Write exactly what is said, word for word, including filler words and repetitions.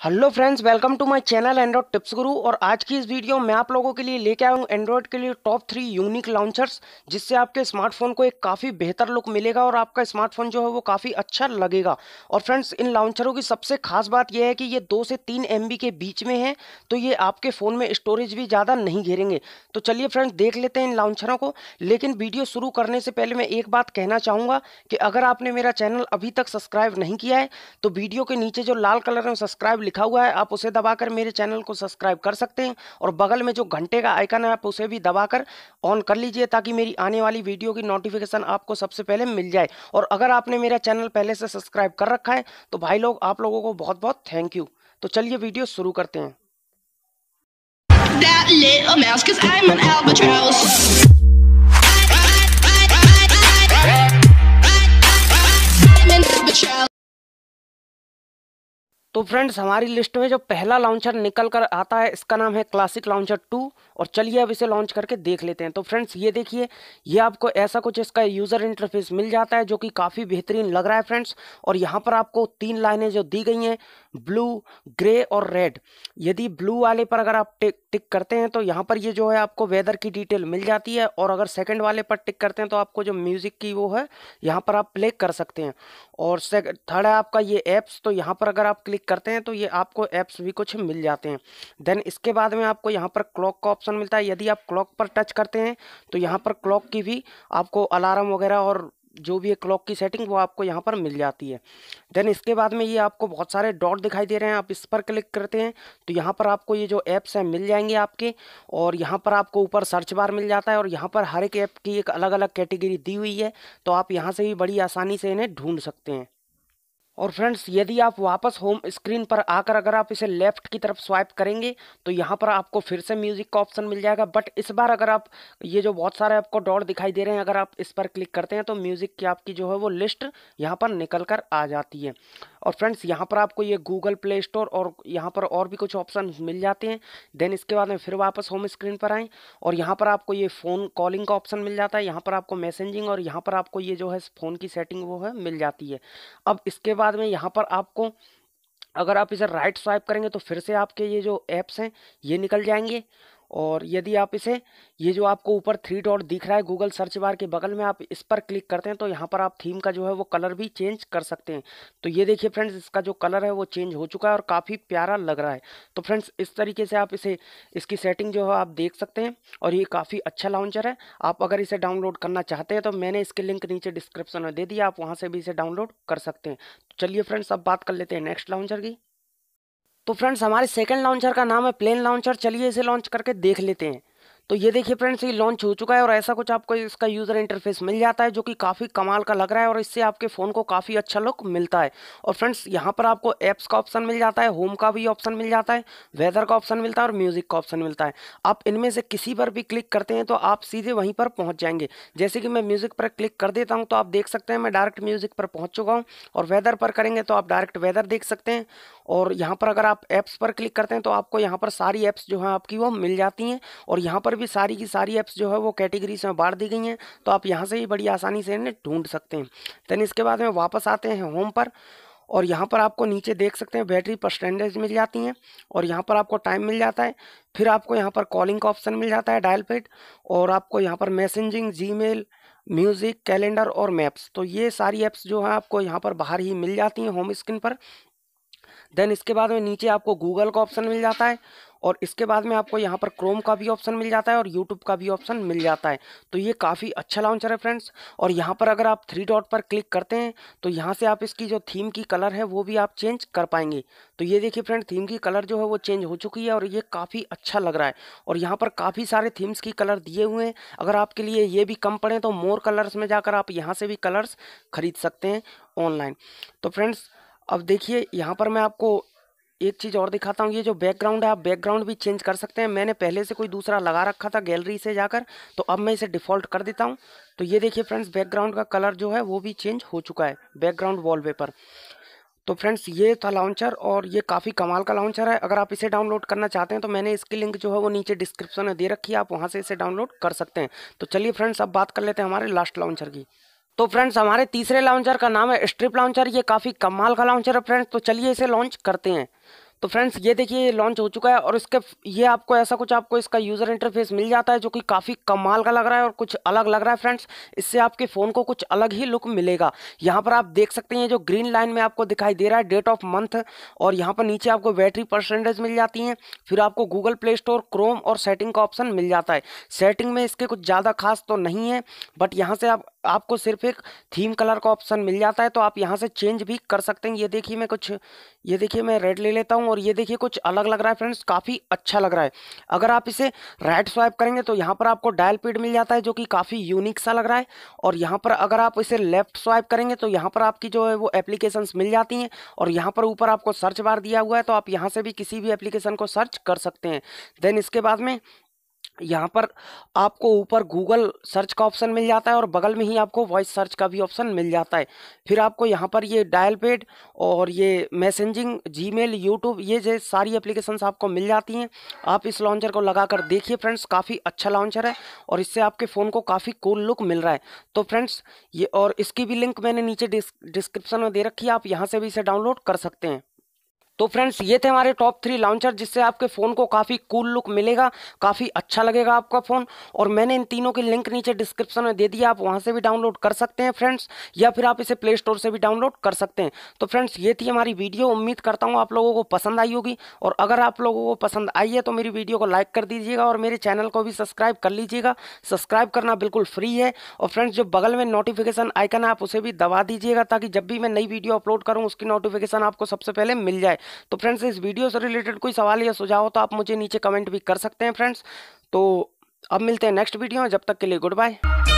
Hello friends, welcome to my channel Android tips Guru. और आज की इस वीडियो में आप लोगों के लिए लेके आया हूँ एंड्रॉइड के लिए टॉप थ्री यूनिक लॉन्चर्स, जिससे आपके स्मार्टफोन को एक काफ़ी बेहतर लुक मिलेगा और आपका स्मार्टफोन जो है वो काफ़ी अच्छा लगेगा। और फ्रेंड्स, इन लॉन्चरों की सबसे खास बात यह है कि ये दो से तीन एम बी के बीच में है, तो ये आपके फ़ोन में स्टोरेज भी ज़्यादा नहीं घेरेंगे। तो चलिए फ्रेंड्स, देख लेते हैं इन लॉन्चरों को। लेकिन वीडियो शुरू करने से पहले मैं एक बात कहना चाहूँगा कि अगर आपने मेरा चैनल अभी तक सब्सक्राइब नहीं किया है तो वीडियो के नीचे जो लाल कलर में सब्सक्राइब लिखा हुआ है आप उसे दबाकर मेरे चैनल को सब्सक्राइब कर सकते हैं। और बगल में जो घंटे का आइकन है आप उसे भी दबाकर ऑन कर लीजिए, ताकि मेरी आने वाली वीडियो की नोटिफिकेशन आपको सबसे पहले मिल जाए। और अगर आपने मेरा चैनल पहले से सब्सक्राइब कर रखा है तो भाई लोग, आप लोगों को बहुत बहुत थैंक यू। तो चलिए वीडियो शुरू करते हैं। That little mouse, 'cause I'm an albatross. I'm an albatross. तो फ्रेंड्स, हमारी लिस्ट में जो पहला लॉन्चर निकल कर आता है इसका नाम है क्लासिक लॉन्चर टू। और चलिए अब इसे लॉन्च करके देख लेते हैं। तो फ्रेंड्स, ये देखिए, ये आपको ऐसा कुछ इसका यूज़र इंटरफेस मिल जाता है जो कि काफ़ी बेहतरीन लग रहा है फ्रेंड्स। और यहाँ पर आपको तीन लाइनें जो दी गई हैं, ब्लू, ग्रे और रेड। यदि ब्लू वाले पर अगर आप टिक टिक करते हैं तो यहाँ पर ये जो है आपको वेदर की डिटेल मिल जाती है। और अगर सेकंड वाले पर टिक करते हैं तो आपको जो म्यूज़िक की वो है यहाँ पर आप प्ले कर सकते हैं। और थर्ड है आपका ये ऐप्स। तो यहाँ पर अगर आप क्लिक करते हैं तो ये आपको ऐप्स भी कुछ मिल जाते हैं। देन इसके बाद में आपको यहाँ पर क्लॉक का ऑप्शन मिलता है। यदि आप क्लॉक पर टच करते हैं तो यहाँ पर क्लॉक की भी आपको अलार्म वगैरह और जो भी है क्लॉक की सेटिंग वो आपको यहाँ पर मिल जाती है। देन इसके बाद में ये आपको बहुत सारे डॉट दिखाई दे रहे हैं, आप इस पर क्लिक करते हैं तो यहाँ पर आपको ये जो ऐप्स हैं मिल जाएंगे आपके। और यहाँ पर आपको ऊपर सर्च बार मिल जाता है और यहाँ पर हर एक ऐप की एक अलग अलग कैटेगरी दी हुई है, तो आप यहाँ से भी बड़ी आसानी से इन्हें ढूंढ सकते हैं। और फ्रेंड्स, यदि आप वापस होम स्क्रीन पर आकर अगर आप इसे लेफ्ट की तरफ स्वाइप करेंगे तो यहाँ पर आपको फिर से म्यूजिक का ऑप्शन मिल जाएगा। बट इस बार अगर आप ये जो बहुत सारे आपको डॉट दिखाई दे रहे हैं, अगर आप इस पर क्लिक करते हैं तो म्यूजिक की आपकी जो है वो लिस्ट यहाँ पर निकल कर आ जाती है। और फ्रेंड्स, यहाँ पर आपको ये गूगल प्ले स्टोर और यहाँ पर और भी कुछ ऑप्शन मिल जाते हैं। देन इसके बाद में फिर वापस होम स्क्रीन पर आएँ और यहाँ पर आपको ये फ़ोन कॉलिंग का ऑप्शन मिल जाता है। यहाँ पर आपको मैसेजिंग और यहाँ पर आपको ये जो है फ़ोन की सेटिंग वो है मिल जाती है। अब इसके बाद में यहाँ पर आपको अगर आप इसे राइट स्वाइप करेंगे तो फिर से आपके ये जो ऐप्स हैं ये निकल जाएंगे। और यदि आप इसे ये जो आपको ऊपर थ्री डॉट दिख रहा है गूगल सर्च बार के बगल में, आप इस पर क्लिक करते हैं तो यहाँ पर आप थीम का जो है वो कलर भी चेंज कर सकते हैं। तो ये देखिए फ्रेंड्स, इसका जो कलर है वो चेंज हो चुका है और काफ़ी प्यारा लग रहा है। तो फ्रेंड्स, इस तरीके से आप इसे इसकी सेटिंग जो है आप देख सकते हैं। और ये काफ़ी अच्छा लॉन्चर है। आप अगर इसे डाउनलोड करना चाहते हैं तो मैंने इसके लिंक नीचे डिस्क्रिप्शन में दे दिया, आप वहाँ से भी इसे डाउनलोड कर सकते हैं। तो चलिए फ्रेंड्स, अब बात कर लेते हैं नेक्स्ट लॉन्चर की। तो फ्रेंड्स, हमारे सेकंड लॉन्चर का नाम है प्लेन लॉन्चर। चलिए इसे लॉन्च करके देख लेते हैं। तो ये देखिए फ्रेंड्स, ये लॉन्च हो चुका है और ऐसा कुछ आपको इसका यूज़र इंटरफेस मिल जाता है जो कि काफ़ी कमाल का लग रहा है और इससे आपके फ़ोन को काफ़ी अच्छा लुक मिलता है। और फ्रेंड्स, यहाँ पर आपको ऐप्स का ऑप्शन मिल जाता है, होम का भी ऑप्शन मिल जाता है, वेदर का ऑप्शन मिलता है और म्यूज़िक का ऑप्शन मिलता है। आप इनमें से किसी पर भी क्लिक करते हैं तो आप सीधे वहीं पर पहुँच जाएंगे। जैसे कि मैं म्यूज़िक पर क्लिक कर देता हूँ तो आप देख सकते हैं मैं डायरेक्ट म्यूज़िक पर पहुँच चुका हूँ। और वेदर पर करेंगे तो आप डायरेक्ट वेदर देख सकते हैं। और यहाँ पर अगर आप ऐप्स पर क्लिक करते हैं तो आपको यहाँ पर सारी ऐप्स जो हैं आपकी वो मिल जाती हैं। और यहाँ पर भी सारी की सारी ऐप्स जो है वो कैटेगरीज में बांट दी गई हैं, तो आप यहाँ से ही बड़ी आसानी से इन्हें ढूंढ सकते हैं। देन इसके बाद में वापस आते हैं होम पर और यहाँ पर आपको नीचे देख सकते हैं बैटरी परसेंटेज मिल जाती हैं और यहाँ पर आपको टाइम मिल जाता है। फिर आपको यहाँ पर कॉलिंग का ऑप्शन मिल जाता है, डायल पैड, और आपको यहाँ पर मैसेजिंग, जीमेल, म्यूज़िक, कैलेंडर और मैप्स। तो ये सारी ऐप्स जो हैं आपको यहाँ पर बाहर ही मिल जाती हैं होम स्क्रीन पर। देन इसके बाद में नीचे आपको गूगल का ऑप्शन मिल जाता है और इसके बाद में आपको यहाँ पर क्रोम का भी ऑप्शन मिल जाता है और यूट्यूब का भी ऑप्शन मिल जाता है। तो ये काफ़ी अच्छा लॉन्चर है फ्रेंड्स। और यहाँ पर अगर आप थ्री डॉट पर क्लिक करते हैं तो यहाँ से आप इसकी जो थीम की कलर है वो भी आप चेंज कर पाएंगे। तो ये देखिए फ्रेंड, थीम की कलर जो है वो चेंज हो चुकी है और ये काफ़ी अच्छा लग रहा है। और यहाँ पर काफ़ी सारे थीम्स की कलर दिए हुए हैं। अगर आपके लिए ये भी कम पड़े तो मोर कलर्स में जाकर आप यहाँ से भी कलर्स खरीद सकते हैं ऑनलाइन। तो फ्रेंड्स, अब देखिए यहाँ पर मैं आपको एक चीज़ और दिखाता हूँ। ये जो बैकग्राउंड है आप बैकग्राउंड भी चेंज कर सकते हैं। मैंने पहले से कोई दूसरा लगा रखा था गैलरी से जाकर, तो अब मैं इसे डिफ़ॉल्ट कर देता हूँ। तो ये देखिए फ्रेंड्स, बैकग्राउंड का कलर जो है वो भी चेंज हो चुका है, बैकग्राउंड वॉलपेपर। तो फ्रेंड्स, ये था लॉन्चर और ये काफ़ी कमाल का लॉन्चर है। अगर आप इसे डाउनलोड करना चाहते हैं तो मैंने इसकी लिंक जो है वो नीचे डिस्क्रिप्शन में दे रखी है, आप वहाँ से इसे डाउनलोड कर सकते हैं। तो चलिए फ्रेंड्स, अब बात कर लेते हैं हमारे लास्ट लॉन्चर की। तो फ्रेंड्स, हमारे तीसरे लॉन्चर का नाम है स्ट्रिप लॉन्चर। ये काफ़ी कमाल का लॉन्चर है फ्रेंड्स। तो चलिए इसे लॉन्च करते हैं। तो फ्रेंड्स ये देखिए ये लॉन्च हो चुका है और इसके ये आपको ऐसा कुछ आपको इसका यूज़र इंटरफेस मिल जाता है जो कि काफ़ी कमाल का लग रहा है और कुछ अलग लग रहा है फ्रेंड्स। इससे आपके फ़ोन को कुछ अलग ही लुक मिलेगा। यहाँ पर आप देख सकते हैं जो ग्रीन लाइन में आपको दिखाई दे रहा है डेट ऑफ मंथ, और यहाँ पर नीचे आपको बैटरी परसेंटेज मिल जाती हैं। फिर आपको गूगल प्ले स्टोर, क्रोम और सेटिंग का ऑप्शन मिल जाता है। सेटिंग में इसके कुछ ज़्यादा खास तो नहीं है, बट यहाँ से आप आपको सिर्फ एक थीम कलर का ऑप्शन मिल जाता है, तो आप यहाँ से चेंज भी कर सकते हैं। ये देखिए मैं कुछ ये देखिए मैं रेड ले लेता हूँ और ये देखिए कुछ अलग लग रहा है फ्रेंड्स, काफ़ी अच्छा लग रहा है। अगर आप इसे राइट स्वाइप करेंगे तो यहाँ पर आपको डायल पैड मिल जाता है जो कि काफ़ी यूनिक सा लग रहा है, और यहाँ पर अगर आप इसे लेफ्ट स्वाइप करेंगे तो यहाँ पर आपकी जो है वो एप्लीकेशंस मिल जाती हैं, और यहाँ पर ऊपर आपको सर्च बार दिया हुआ है, तो आप यहाँ से भी किसी भी एप्लीकेशन को सर्च कर सकते हैं। देन इसके बाद में यहाँ पर आपको ऊपर गूगल सर्च का ऑप्शन मिल जाता है और बगल में ही आपको वॉइस सर्च का भी ऑप्शन मिल जाता है। फिर आपको यहाँ पर ये डायल पैड और ये मैसेजिंग, जीमेल, यूट्यूब, ये जो सारी एप्लीकेशंस आपको मिल जाती हैं। आप इस लॉन्चर को लगाकर देखिए फ्रेंड्स, काफ़ी अच्छा लॉन्चर है और इससे आपके फ़ोन को काफ़ी कूल लुक मिल रहा है। तो फ्रेंड्स ये, और इसकी भी लिंक मैंने नीचे डिस्क्रिप्शन में दे रखी है, आप यहाँ से भी इसे डाउनलोड कर सकते हैं। तो फ्रेंड्स ये थे हमारे टॉप थ्री लॉन्चर जिससे आपके फ़ोन को काफ़ी कूल लुक मिलेगा, काफ़ी अच्छा लगेगा आपका फ़ोन, और मैंने इन तीनों की लिंक नीचे डिस्क्रिप्शन में दे दिया, आप वहां से भी डाउनलोड कर सकते हैं फ्रेंड्स, या फिर आप इसे प्ले स्टोर से भी डाउनलोड कर सकते हैं। तो फ्रेंड्स ये थी हमारी वीडियो, उम्मीद करता हूँ आप लोगों को पसंद आई होगी, और अगर आप लोगों को पसंद आई है तो मेरी वीडियो को लाइक कर दीजिएगा और मेरे चैनल को भी सब्सक्राइब कर लीजिएगा। सब्सक्राइब करना बिल्कुल फ्री है, और फ्रेंड्स जो बगल में नोटिफिकेशन आइकन है आप उसे भी दबा दीजिएगा ताकि जब भी मैं नई वीडियो अपलोड करूँ उसकी नोटिफिकेशन आपको सबसे पहले मिल जाए। तो फ्रेंड्स इस वीडियो से रिलेटेड कोई सवाल या सुझाव हो तो आप मुझे नीचे कमेंट भी कर सकते हैं फ्रेंड्स। तो अब मिलते हैं नेक्स्ट वीडियो में, जब तक के लिए गुड बाय।